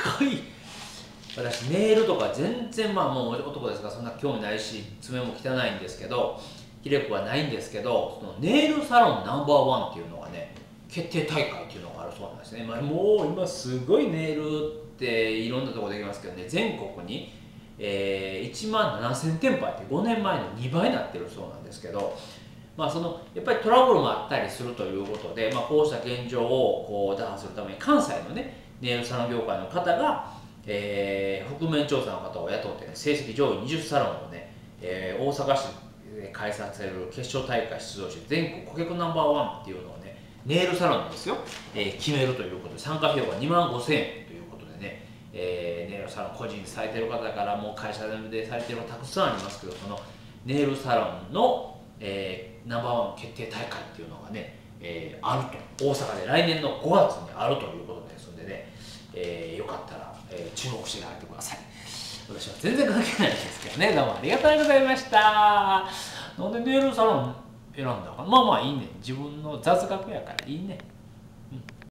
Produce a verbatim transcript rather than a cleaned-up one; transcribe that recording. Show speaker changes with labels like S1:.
S1: ごい私ネイルとか全然まあもう男ですからそんな興味ないし爪も汚いんですけどきれくはないんですけどそのネイルサロンナンバーワンっていうのがね決定大会っていうのがあるそうなんですね、まあ、もう今すごいネイルっていろんなところできますけどね全国に、えー、いちまんななせんてんぽあってごねんまえのにばいになってるそうなんですけどまあそのやっぱりトラブルもあったりするということで、まあ、こうした現状をこう打破するために関西のねネイルサロン業界の方が、えー、覆面調査の方を雇って、ね、成績上位にじゅうサロンをね、えー、大阪市で開催される決勝大会出場して全国顧客ナンバーワンっていうのをねネイルサロンですよ、えー、決めるということで参加費用がにまんごせんえんということでね、えー、ネイルサロン個人でされてる方からもう会社でされてる方たくさんありますけどそのネイルサロンの、えー、ナンバーワン決定大会っていうのがね、えー、あると大阪で来年のごがつにあるということですのでね、えー、よかったら、えー、注目してあげてください。私は全然関係ないですけどね。どうもありがとうございました。なんでネイルサロン選んだかまあまあいいね。自分の雑学やからいいね。